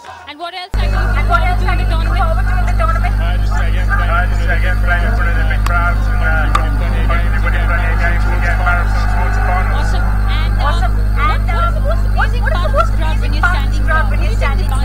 And what else are you looking forward to in the tournament? Just again playing in front of the big crowds and everybody playing a game to get marathon towards the final. Awesome. And what is the most amazing part of this crowd when you're standing?